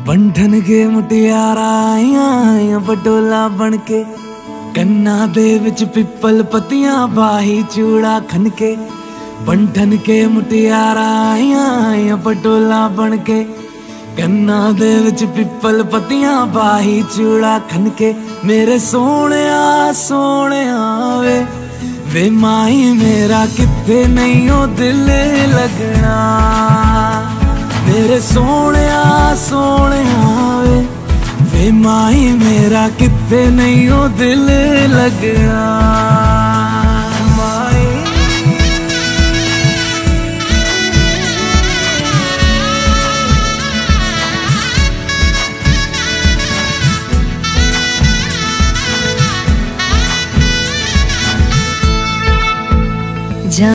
बंधन के मुटियारा आया पटोला बनके, कन्ना दे विच पिपल पतियां बाही चूड़ा खनके। बंधन के मुटियारा आया पटोला बनके, कन्ना दे विच पिपल पतियां बाही चूड़ा खनके। मेरे सोने सोने वे माही मेरा किथे नहीं ओ दिल लगना। मेरे सोने सोने वे माही मेरा किथे नहीं ओ दिल लगना।